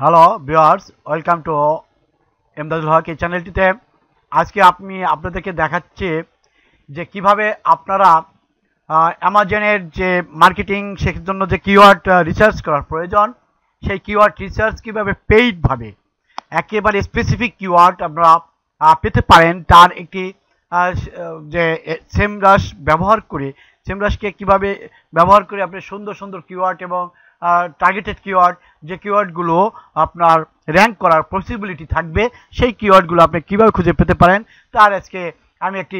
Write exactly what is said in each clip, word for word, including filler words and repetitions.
Hello viewers, welcome to Emdadul Haque এই চ্যানেলটিতে। আজকে আমি আপনাদেরকে দেখাচ্ছি যে কিভাবে আপনারা অ্যামাজনের যে মার্কেটিং শেখার জন্য যে কিওয়ার্ড রিসার্চ করার প্রয়োজন, সেই কিওয়ার্ড রিসার্চ কিভাবে পেইডভাবে একেবারে স্পেসিফিক কিওয়ার্ড আপনারা পেতে পারেন, তার একটি যে সেমরাশ ব্যবহার করে সেমরাশকে কিভাবে ব্যবহার করে আপনি সুন্দর সুন্দর কিওয়ার্ড এবং টার্গেটেড কিওয়ার্ড, যে কিওয়ার্ডগুলো আপনার র্যাঙ্ক করার পসিবিলিটি থাকবে, সেই কিওয়ার্ডগুলো আপনি কীভাবে খুঁজে পেতে পারেন তার আজকে আমি একটি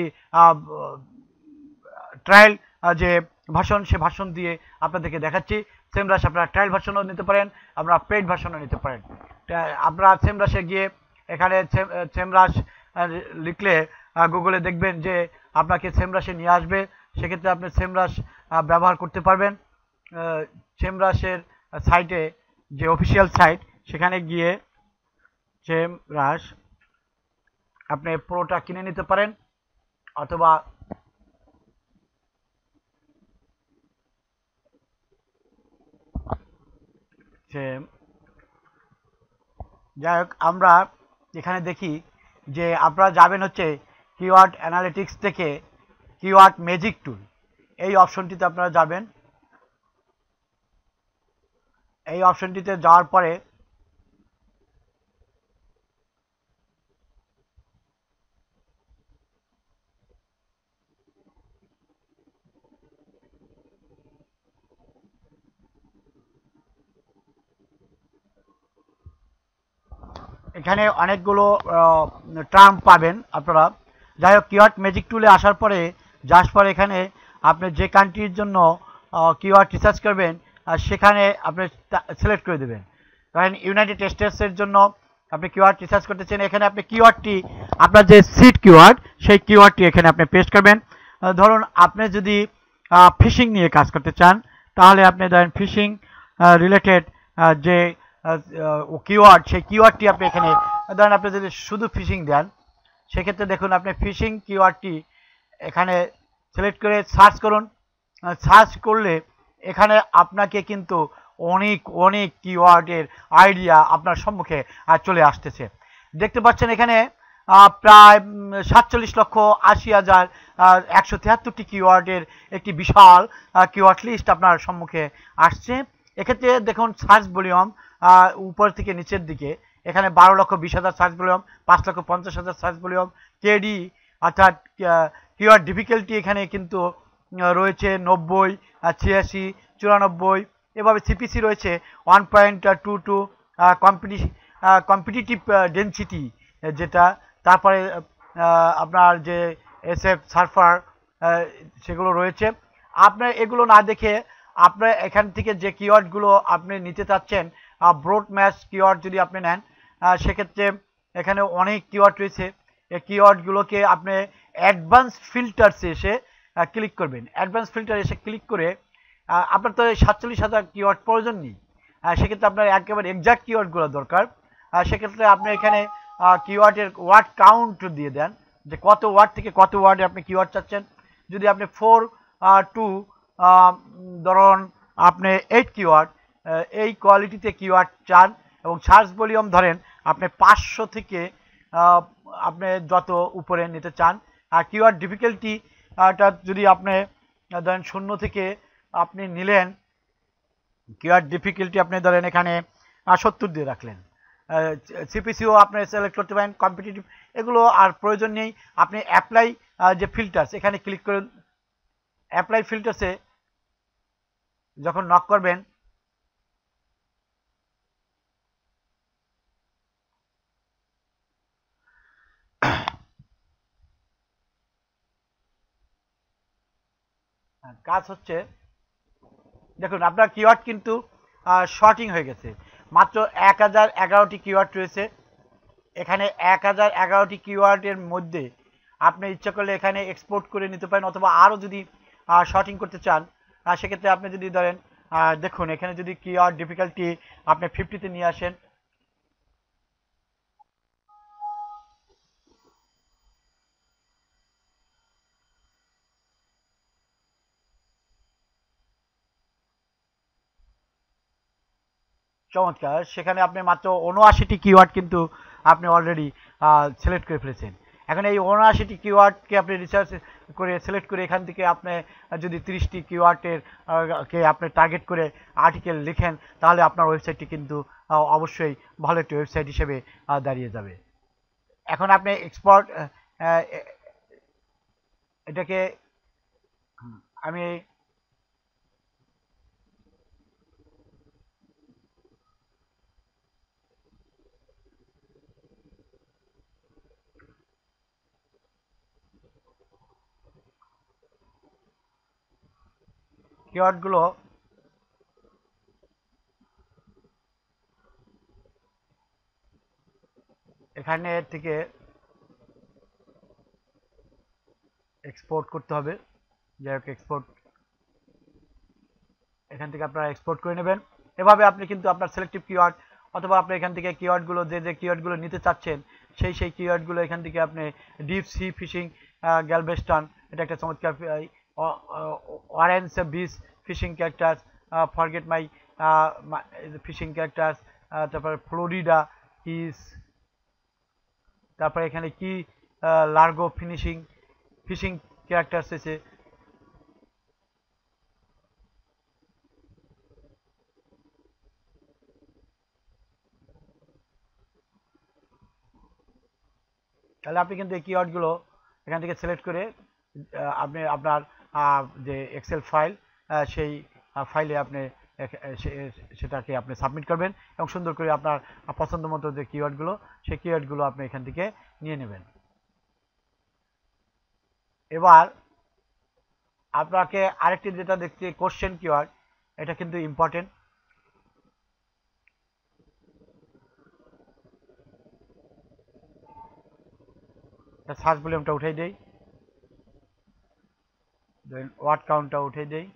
ট্রায়াল যে ভার্সন, সে ভার্সন দিয়ে আপনাদেরকে দেখাচ্ছি। সেমরাশ আপনারা ট্রায়াল ভার্সনও নিতে পারেন, আপনারা পেইড ভার্সনও নিতে পারেন। আপনারা সেমরাশে গিয়ে এখানে সেমরাশ লিখলে গুগলে দেখবেন যে আপনাকে সেমরাশে নিয়ে আসবে। সেক্ষেত্রে আপনি সেমরাশ ব্যবহার করতে পারবেন। সেমরাশের সাইটে, যে অফিসিয়াল সাইট, সেখানে গিয়ে সেমরাশ আপনি পুরোটা কিনে নিতে পারেন, অথবা যাই হোক, আমরা এখানে দেখি যে আপনারা যাবেন হচ্ছে কিওয়ার্ড অ্যানালিটিক্স থেকে কিওয়ার্ড ম্যাজিক টুল, এই অপশনটিতে আপনারা যাবেন। এই অপশনটিতে যাওয়ার পরে এখানে অনেকগুলো টার্ম পাবেন আপনারা। যাই হোক, কিওয়ার্ড ম্যাজিক টুলে আসার পরে যাওয়ার পরে এখানে আপনি যে কান্ট্রির জন্য কিওয়ার্ড রিসার্চ করবেন সেখানে আপনি সিলেক্ট করে দেবেন। ধরেন ইউনাইটেড স্টেটসের জন্য আপনি কিওয়ার্ড রিসার্চ করতেছেন, এখানে আপনি কিওয়ার্ডটি, আপনার যে সিট কিওয়ার্ড, সেই কিওয়ার্ডটি এখানে আপনি পেস্ট করবেন। ধরুন আপনি যদি ফিশিং নিয়ে কাজ করতে চান, তাহলে আপনি ধরেন ফিশিং রিলেটেড যে কিওয়ার্ড, সেই কিওয়ার্ডটি আপনি এখানে ধরেন, আপনি যদি শুধু ফিশিং দেন, সেক্ষেত্রে দেখুন আপনি ফিশিং কিওয়ার্ডটি এখানে সিলেক্ট করে সার্চ করুন। সার্চ করলে এখানে আপনাকে কিন্তু অনেক অনেক কিওয়ার্ডের আইডিয়া আপনার সম্মুখে চলে আসতেছে। দেখতে পাচ্ছেন এখানে প্রায় সাতচল্লিশ লক্ষ আশি হাজার একশো তিয়াত্তরটি কিওয়ার্ডের একটি বিশাল কিওয়ার্ড লিস্ট আপনার সম্মুখে আসছে। এক্ষেত্রে দেখুন সার্চ ভলিউম উপর থেকে নিচের দিকে, এখানে বারো লক্ষ বিশ হাজার সার্চ ভলিউম, পাঁচ লক্ষ পঞ্চাশ হাজার সার্চ ভলিউম, কেডি অর্থাৎ কিওয়ার্ড ডিফিকাল্টি এখানে কিন্তু রয়েছে নব্বই, ছিয়াশি, চুরানব্বই, এভাবে সিপিসি রয়েছে ওয়ান পয়েন্ট টু টু, কম্পিটি কম্পিটিটিভ ডেন্সিটি যেটা, তারপরে আপনার যে এস এফ সার্ফার সেগুলো রয়েছে। আপনার এগুলো না দেখে আপনার এখান থেকে যে কিওয়ার্ডগুলো আপনি নিতে চাচ্ছেন, ব্রড ম্যাচ কিওয়ার্ড যদি আপনি নেন, সেক্ষেত্রে এখানে অনেক কিওয়ার্ড রয়েছে। এই কিওয়ার্ডগুলোকে আপনি অ্যাডভান্স ফিল্টারসে এসে ক্লিক করবেন। অ্যাডভান্স ফিল্টার এসে ক্লিক করে আপনার তো সাতচল্লিশ হাজার কিওয়ার্ড প্রয়োজন নেই, সেক্ষেত্রে আপনার একেবারে এক্সাক্ট কিওয়ার্ডগুলো দরকার। সেক্ষেত্রে আপনি এখানে কিওয়ার্ডের ওয়ার্ড কাউন্ট দিয়ে দেন, যে কত ওয়ার্ড থেকে কত ওয়ার্ডে আপনি কিওয়ার্ড চাচ্ছেন। যদি আপনি ফোর টু ধরুন আপনি এইট কিওয়ার্ড এই কোয়ালিটিতে কিওয়ার্ড চান, এবং সার্চ ভলিউম ধরেন আপনি পাঁচশো থেকে আপনি যত উপরে নিতে চান। আর কিওয়ার্ড ডিফিকাল্টিটা যদি আপনি ধরেন শূন্য থেকে আপনি নিলেন, কিওয়ার্ড ডিফিকাল্টি আপনি ধরেন এখানে সত্তর দিয়ে রাখলেন। সিপিসিও আপনি সিলেক্ট করতে পারেন, কম্পিটিটিভ, এগুলো আর প্রয়োজন নেই। আপনি অ্যাপ্লাই যে ফিল্টার্স, এখানে ক্লিক করে অ্যাপ্লাই ফিল্টার্সে যখন নক করবেন, কাজ হচ্ছে, দেখুন আপনার কিওয়ার্ড কিন্তু শর্টিং হয়ে গেছে। মাত্র এক হাজার এগারোটি কিওয়ার্ড রয়েছে এখানে। এক হাজার এগারোটি কিওয়ার্ডের মধ্যে আপনি ইচ্ছা করলে এখানে এক্সপোর্ট করে নিতে পারেন, অথবা আরও যদি শর্টিং করতে চান, সেক্ষেত্রে আপনি যদি ধরেন দেখুন এখানে যদি কিওয়ার্ড ডিফিকাল্টি আপনি ফিফটিতে নিয়ে আসেন, চমৎকার, সেখানে আপনি মাত্র উনআশিটি কিওয়ার্ড কিন্তু আপনি অলরেডি সিলেক্ট করে ফেলেছেন। এখন এই উনআশিটি কিওয়ার্ডকে আপনি রিসার্চ করে সিলেক্ট করে এখান থেকে আপনি যদি তিরিশটি কিওয়ার্ডের কে আপনি টার্গেট করে আর্টিকেল লিখেন, তাহলে আপনার ওয়েবসাইটটি কিন্তু অবশ্যই ভালো একটি ওয়েবসাইট হিসেবে দাঁড়িয়ে যাবে। এখন আপনি এক্সপোর্ট এটাকে আমি কিওয়ার্ডগুলো এখানে থেকে এক্সপোর্ট করতে হবে। যাই হোক, এক্সপোর্ট এখান থেকে আপনারা এক্সপোর্ট করে নেবেন। এভাবে আপনি কিন্তু আপনার সিলেক্টিভ কিওয়ার্ড অথবা আপনি এখান থেকে কিওয়ার্ডগুলো যে যে কিওয়ার্ডগুলো নিতে চাচ্ছেন সেই সেই কিওয়ার্ডগুলো এখান থেকে আপনি ডিপ সি ফিশিং গ্যালভেস্টন, এটা একটা চমৎকার, orange beach fishing character, forget my fishing character, তারপরে ফ্লোরিডা ইস, তারপরে এখানে কি লার্গো ফিনিশিং ফিশিং ক্যারেক্টার্স এসে তাহলে আপনি কিন্তু এই কিওয়ার্ডগুলো এখান থেকে সিলেক্ট করে আপনি আপনার যে এক্সেল ফাইল সেই ফাইলে আপনি সেটাকে আপনি সাবমিট করবেন এবং সুন্দর করে আপনার পছন্দ মতো যে কিওয়ার্ডগুলো সেই কিওয়ার্ডগুলো আপনি এখান থেকে নিয়ে নেবেন। এবার আপনাকে আরেকটি যেটা দেখছি কোশ্চেন কিওয়ার্ড, এটা কিন্তু ইম্পর্টেন্ট। সার্চ ভলিউমটা উঠাই দেই, দেন ওয়ার্ড কাউন্টটা উঠে দেই,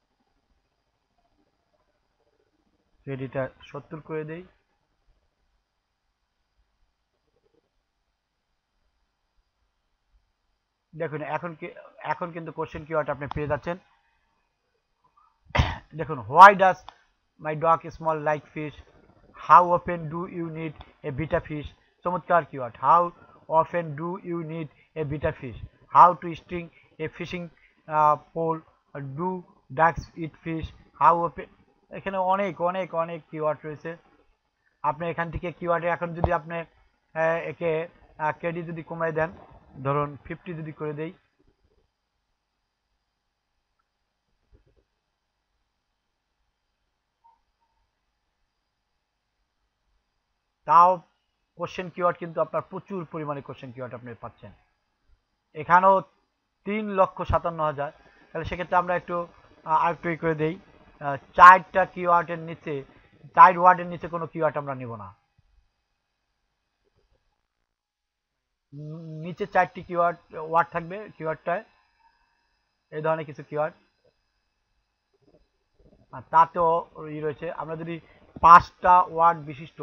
রেডিটা সত্তর করে দেই। দেখুন এখন কি এখন কিন্তু কোশ্চেন কিওয়ার্ড আপনি পেয়ে যাচ্ছেন। দেখুন, why does my dog smell like fish, how often do you need a beta fish, চমৎকার কিওয়ার্ড। How often do you need a beta fish, how to string a fishing pole, do ducks eat fish, how open, এখানে অনেক অনেক অনেক keyword রয়েছে। আপনি এখান থেকে কিওয়ার্ডে এখন যদি আপনি একে কেডি যদি কমাই দেন, ধরুন ফিফটি যদি করে দেই, তাও কোশ্চেন কিওয়ার্ড কিন্তু আপনার প্রচুর পরিমাণে কোশ্চেন কিওয়ার্ড আপনি পাচ্ছেন। এখানেও তিন লক্ষ সাতান্ন হাজার। তাহলে সেক্ষেত্রে আমরা একটু আরেকটু করে দেই, চারটা কিওয়ার্ডের নিচে চার ওয়ার্ডের নিচে কোনো কিওয়ার্ড আমরা নিব না, নিচে চারটি কিওয়ার্ড ওয়ার্ড থাকবে কিওয়ার্ডটায়, এই ধরনের কিছু কিওয়ার্ড। আর তাতেও ই রয়েছে, আমরা যদি পাঁচটা ওয়ার্ড বিশিষ্ট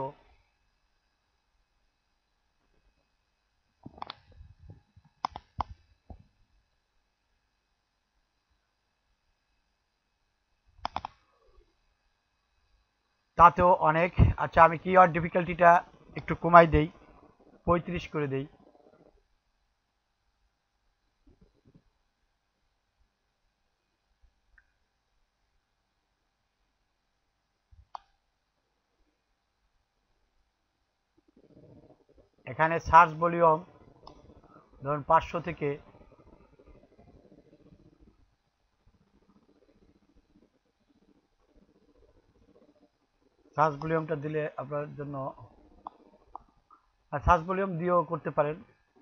তাতেও অনেক। আচ্ছা, আমি কিওয়ার্ড ডিফিকাল্টিটা একটু কমাই দেই, পঁয়ত্রিশ করে দেই। এখানে সার্চ ভলিউম ধরুন পাঁচশো থেকে সার্চ ভলিউমটা দিলে আপনার জন্য, আর সার্চ ভলিউম দিয়েও করতে পারেন।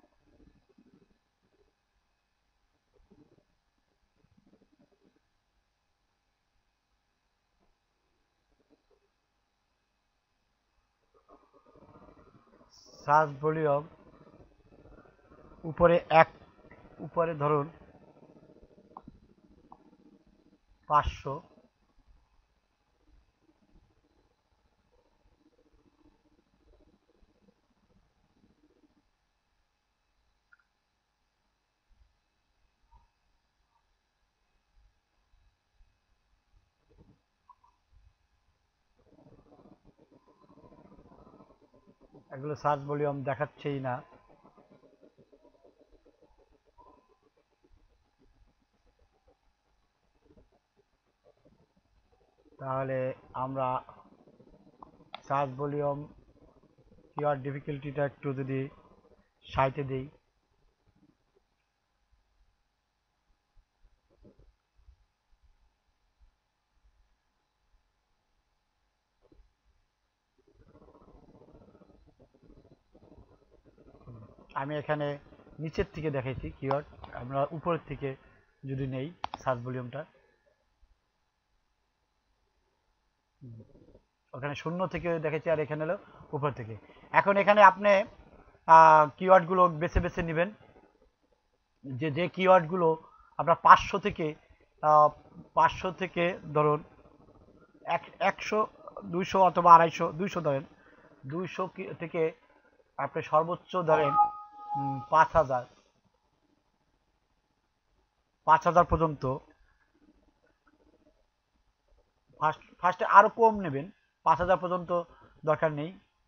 সার্চ ভলিউম উপরে এক উপরে ধরুন পাঁচশো, এগুলো সার্চ ভলিউম দেখাচ্ছেই না। তাহলে আমরা সার্চ ভলিউম কিওয়ার্ড ডিফিকাল্টিটা একটু যদি সাইটে দিই, আমি এখানে নিচের থেকে দেখাইছি কিওয়ার্ড, আমরা উপরের থেকে যদি নেই সার্চ ভলিউমটা, ওখানে শূন্য থেকে দেখেছি আর এখানে হলো উপর থেকে। এখন এখানে আপনি কিওয়ার্ডগুলো বেছে বেছে নেবেন, যে যে কিওয়ার্ডগুলো আপনার পাঁচশো থেকে পাঁচশো থেকে ধরুন এক একশো দুইশো অথবা আড়াইশো, দুইশো ধরেন, দুইশো থেকে আপনি সর্বোচ্চ ধরেন পাঁচ হাজার পাঁচ হাজার পর্যন্ত, ফার্স্ট ফার্স্টে আরও কম নেবেন, পাঁচ হাজার পর্যন্ত দরকার নেই,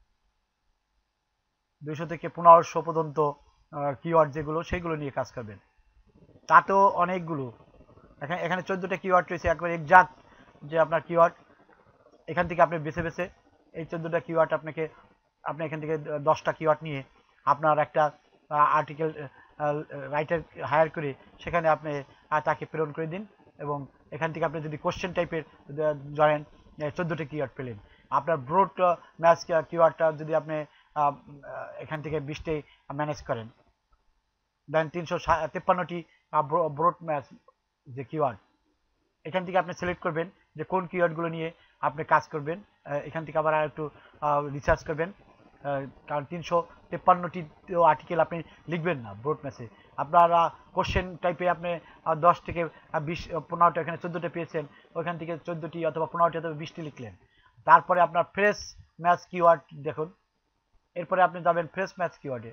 দুইশো থেকে পনেরোশো পর্যন্ত কিওয়ার্ড যেগুলো সেইগুলো নিয়ে কাজ করবেন। তাতেও অনেকগুলো, এখানে এখানে চোদ্দোটা কিওয়ার্ড রয়েছে একবার এক্সাক্ট, যে আপনার কিওয়ার্ড এখান থেকে আপনি বেছে বেছে এই চোদ্দোটা কিওয়ার্ড আপনাকে আপনি এখান থেকে দশটা কিওয়ার্ড নিয়ে আপনার একটা আর্টিকেল রাইটার হায়ার করে সেখানে আপনি তাকে প্রেরণ করে দিন, এবং এখান থেকে আপনি যদি কোশ্চেন টাইপের ধরেন চোদ্দোটা কিওয়ার্ড পেলেন, আপনার ব্রড ম্যাচ কিওয়ার্ডটা যদি আপনি এখান থেকে বিশটি ম্যানেজ করেন, দেন তিনশো তেপ্পান্নটি ব্রড ম্যাচ যে কিওয়ার্ড, এখান থেকে আপনি সিলেক্ট করবেন যে কোন কিওয়ার্ডগুলো নিয়ে আপনি কাজ করবেন, এখান থেকে আবার আর একটু রিসার্চ করবেন, কারণ তিনশো তেপ্পান্নটি আর্টিকেল আপনি লিখবেন না ব্রড ম্যাচে, আপনারা কোশ্চেন টাইপে আপনি দশ থেকে বিশ পনেরোটা, এখানে চোদ্দোটা পেয়েছেন, ওইখান থেকে চোদ্দোটি অথবা পনেরোটি অথবা বিশটি লিখলেন, তারপরে আপনার ফ্রেশ ম্যাচ কিওয়ার্ড দেখুন, এরপরে আপনি যাবেন ফ্রেশ ম্যাচ কিওয়ার্ডে,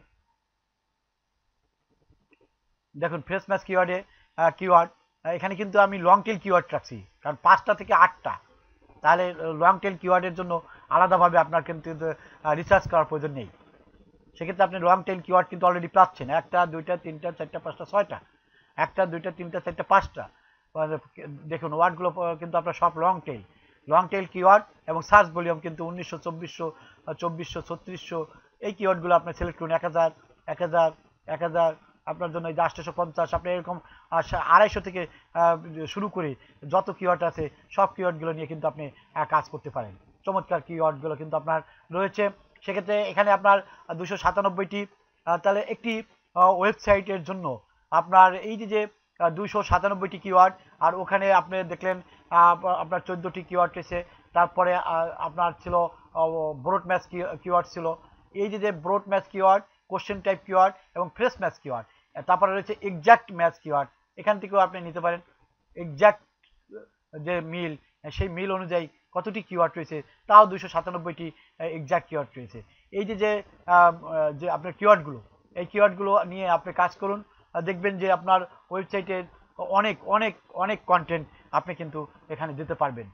দেখুন ফ্রেশ ম্যাচ কিওয়ার্ডে কিওয়ার্ড এখানে কিন্তু আমি লং টেল কিওয়ার্ড রাখছি, কারণ পাঁচটা থেকে আটটা, তাহলে লং টেল কিওয়ার্ডের জন্য আলাদাভাবে আপনার কিন্তু রিসার্চ করার প্রয়োজন নেই, সেক্ষেত্রে আপনি লং টেল কিওয়ার্ড কিন্তু অলরেডি পাচ্ছেন, একটা দুইটা তিনটা চারটা পাঁচটা ছয়টা, একটা দুইটা তিনটা চারটা পাঁচটা, দেখুন ওয়ার্ডগুলো কিন্তু আপনার সব long tail, long tail keyword এবং সার্চ ভলিউম কিন্তু উনিশশো চব্বিশশো চব্বিশশো ছত্রিশশো এই কিওয়ার্ডগুলো আপনি সিলেক্ট করুন, এক হাজার এক হাজার এক হাজার আপনার জন্য এই যে আটশোশো পঞ্চাশ, আপনি এরকম আড়াইশো থেকে শুরু করে যত কিওয়ার্ড আছে সব কিওয়ার্ডগুলো নিয়ে কিন্তু আপনি কাজ করতে পারেন, চমৎকার কিওয়ার্ডগুলো কিন্তু আপনার রয়েছে। সেক্ষেত্রে এখানে আপনার দুশো সাতানব্বইটি, তাহলে একটি ওয়েবসাইটের জন্য আপনার এই যে যে দুইশো সাতানব্বইটি কিওয়ার্ড, আর ওখানে আপনি দেখলেন আপনার চোদ্দোটি কিওয়ার্ড রয়েছে, তারপরে আপনার ছিল ব্রড ম্যাচ কিওয়ার্ড ছিল, এই যে যে broad match keyword, question type keyword এবং ফ্রেশ ম্যাচ কিওয়ার্ড, তারপরে রয়েছে এক্সাক্ট ম্যাচ কিওয়ার্ড, এখান থেকেও আপনি নিতে পারেন এক্সাক্ট যে মিল, সেই মিল অনুযায়ী কতটি কিওয়ার্ড রয়েছে, তাও দুইশো সাতানব্বইটি এক্সাক্ট কিওয়ার্ড রয়েছে। এই যে যে যে আপনার কিওয়ার্ডগুলো, এই কিওয়ার্ডগুলো নিয়ে আপনি কাজ করুন, দেখবেন যে আপনার ওয়েবসাইটের অনেক অনেক অনেক কন্টেন্ট আপনি কিন্তু এখানে দিতে পারবেন।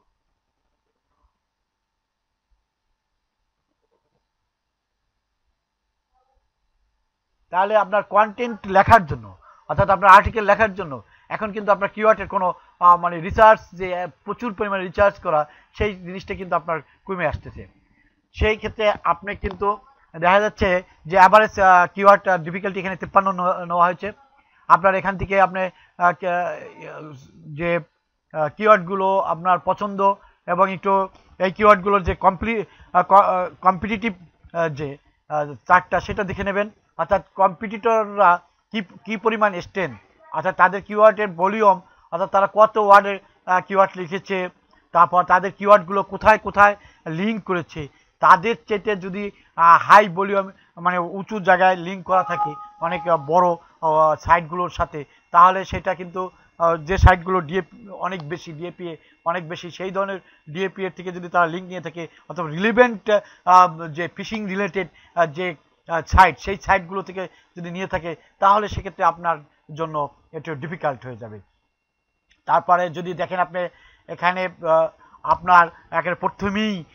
তাহলে আপনার কন্টেন্ট লেখার জন্য, অর্থাৎ আপনার আর্টিকেল লেখার জন্য এখন কিন্তু আপনার কিওয়ার্ডের কোনো মানে রিসার্চ, যে প্রচুর পরিমাণে রিসার্চ করা, সেই জিনিসটা কিন্তু আপনার কমে আসতেছে। সেই ক্ষেত্রে আপনি কিন্তু দেখা যাচ্ছে যে অ্যাভারেজ কিওয়ার্ড ডিফিকাল্টি এখানে তিপ্পান্ন নেওয়া হয়েছে, আপনার এখান থেকে আপনি যে কিওয়ার্ডগুলো আপনার পছন্দ এবং একটু এই কিওয়ার্ডগুলোর যে কমপ্লি কম্পিটিটিভ যে চার্টটা সেটা দেখে নেবেন, অর্থাৎ কম্পিটিটররা কি কি পরিমাণ স্ট্রেন্থ, অর্থাৎ তাদের কিওয়ার্ডের ভলিউম, অর্থাৎ তারা কত ওয়ার্ডের কিওয়ার্ড লিখেছে, তারপর তাদের কিওয়ার্ডগুলো কোথায় কোথায় লিঙ্ক করেছে, তাদের চেয়ে যদি হাই ভলিউম মানে উঁচু জায়গায় লিঙ্ক করা থাকে অনেক বড় সাইটগুলোর সাথে, তাহলে সেটা কিন্তু যে সাইটগুলো ডিএপি অনেক বেশি, ডিএপি অনেক বেশি, সেই ধরনের ডিএপি এর থেকে যদি তারা লিঙ্ক নিয়ে থাকে, অথবা রিলেভেন্ট যে ফিশিং রিলেটেড যে সাইট, সেই সাইটগুলো থেকে যদি নিয়ে থাকে, তাহলে সেক্ষেত্রে আপনার জন্য একটু ডিফিকাল্ট হয়ে যাবে। তারপরে যদি দেখেন আপনি এখানে আপনার একের প্রথমেই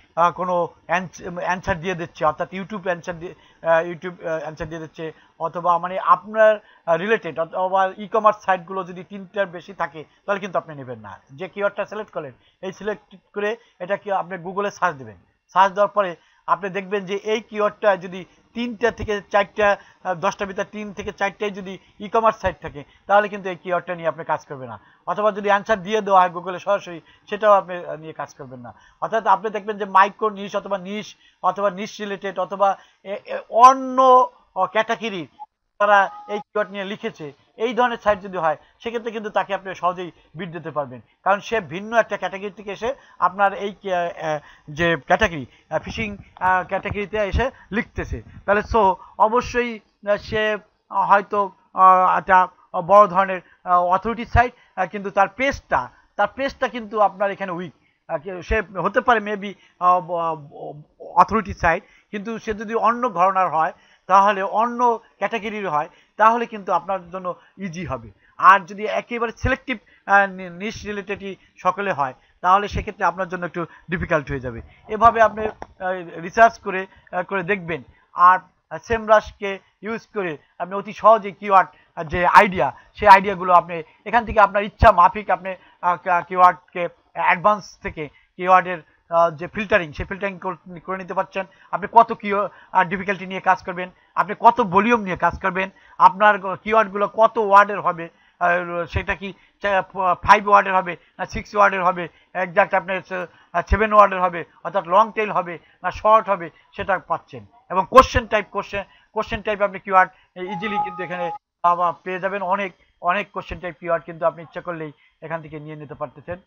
কোনো অ্যান্সার দিয়ে দিচ্ছে, অর্থাৎ ইউটিউব অ্যান্সার দিয়ে ইউটিউব অ্যান্সার দিয়ে দিচ্ছে, অথবা মানে আপনার রিলেটেড অথবা ই কমার্স সাইটগুলো যদি তিনটার বেশি থাকে তাহলে কিন্তু আপনি নেবেন না। যে কিওয়ার্ডটা সিলেক্ট করেন এই সিলেক্ট করে এটা কি আপনি গুগলে সার্চ দেবেন, সার্চ দেওয়ার পরে আপনি দেখবেন যে এই কিওয়ার্ডটা যদি তিনটা থেকে চারটা দশটা ভিতরে তিন থেকে চারটায় যদি ই কমার্স সাইট থাকে তাহলে কিন্তু এই কিওয়ার্ডটা নিয়ে আপনি কাজ করবেন না। অথবা যদি অ্যান্সার দিয়ে দেওয়া হয় গুগলে সরাসরি সেটাও আপনি নিয়ে কাজ করবেন না। অর্থাৎ আপনি দেখবেন যে মাইক্রো নিশ অথবা নিশ অথবা নিশ রিলেটেড অথবা অন্য ক্যাটাগরি তারা এই কিওয়ার্ড নিয়ে লিখেছে এই ধরনের সাইট যদি হয় সেক্ষেত্রে কিন্তু তাকে আপনি সহজেই বিট দিতে পারবেন, কারণ সে ভিন্ন একটা ক্যাটাগরি থেকে এসে আপনার এই যে ক্যাটাগরি ফিশিং ক্যাটাগরিতে এসে লিখতেছে। তাহলে সো অবশ্যই সে হয়তো একটা বড় ধরনের অথরিটি সাইট, কিন্তু তার পেজটা তার পেজটা কিন্তু আপনার এখানে উইক। সে হতে পারে মেবি অথরিটি সাইট, কিন্তু সে যদি অন্য ঘরানার হয় তাহলে অন্য ক্যাটাগরির হয় তাহলে কিন্তু আপনার জন্য ইজি হবে। আর যদি একেবারে সিলেক্টিভ নিশ রিলেটেডই সকলে হয় তাহলে সেক্ষেত্রে আপনার জন্য একটু ডিফিকাল্ট হয়ে যাবে। এভাবে আপনি রিসার্চ করে করে দেখবেন। আর সেমরাশকে ইউজ করে আপনি অতি সহজে কিওয়ার্ড যে আইডিয়া সেই আইডিয়াগুলো আপনি এখান থেকে আপনার ইচ্ছা মাফিক আপনি কিওয়ার্ডকে অ্যাডভান্স থেকে কিওয়ার্ডের যে ফিল্টারিং সেই ফিল্টারিং করে নিতে পারছেন। আপনি কত কি ডিফিকাল্টি নিয়ে কাজ করবেন, আপনি কত ভলিউম নিয়ে কাজ করবেন, আপনার কিওয়ার্ডগুলো কত ওয়ার্ডের হবে, সেটা কি ফাইভ ওয়ার্ডের হবে না সিক্স ওয়ার্ডের হবে, একজাক্ট আপনার সেভেন ওয়ার্ডের হবে, অর্থাৎ লং টেল হবে না শর্ট হবে, সেটা পাচ্ছেন। এবং question type question question type আপনি কিওয়ার্ড ইজিলি কিন্তু এখানে পেয়ে যাবেন। অনেক অনেক কোশ্চেন টাইপ কিওয়ার্ড কিন্তু আপনি ইচ্ছা করলেই এখান থেকে নিয়ে নিতে পারতেছেন।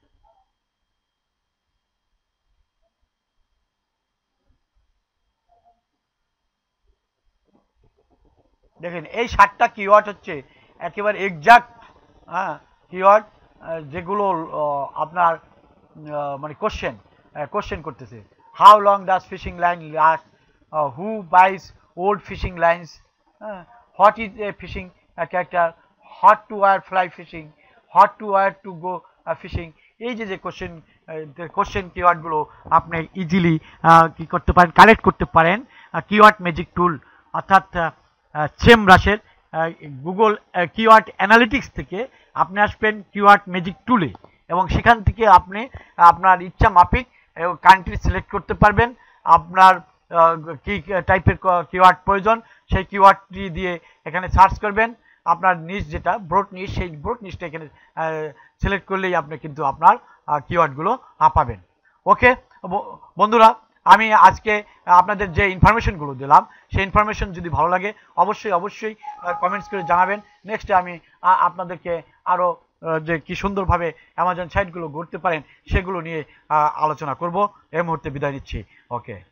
দেখেন এই সাতটা কিওয়ার্ড হচ্ছে একেবারে এক্সাক্ট হ্যাঁ কিওয়ার্ড, যেগুলো আপনার মানে কোশ্চেন কোশ্চেন করতেছে। How long does fishing line last, who buys old fishing lines, what is a fishing character, hot to war fly fishing, hot to war to go fishing. এই যে যে question question কিওয়ার্ডগুলো আপনি easily কি করতে পারেন, collect করতে পারেন keyword magic টুল অর্থাৎ সেমরাশের গুগল কিওয়ার্ড অ্যানালিটিক্স থেকে আপনি আসবেন কিওয়ার্ড ম্যাজিক টুলে, এবং সেখান থেকে আপনি আপনার ইচ্ছা মাফিক কান্ট্রি সিলেক্ট করতে পারবেন। আপনার কি টাইপের কিওয়ার্ড প্রয়োজন সেই কিওয়ার্ডটি দিয়ে এখানে সার্চ করবেন। আপনার নিশ যেটা ব্রড নিশ সেই ব্রড নিশটা এখানে সিলেক্ট করলেই আপনি কিন্তু আপনার কিওয়ার্ডগুলো পাবেন। ওকে বন্ধুরা, আমি আজকে আপনাদের যে ইনফরমেশনগুলো দিলাম সেই ইনফরমেশন যদি ভালো লাগে অবশ্যই অবশ্যই কমেন্টস করে জানাবেন। নেক্সটে আমি আপনাদেরকে আরও যে কি সুন্দরভাবে অ্যামাজন সাইটগুলো ঘুরতে পারেন সেগুলো নিয়ে আলোচনা করব। এই মুহূর্তে বিদায় নিচ্ছি। ওকে।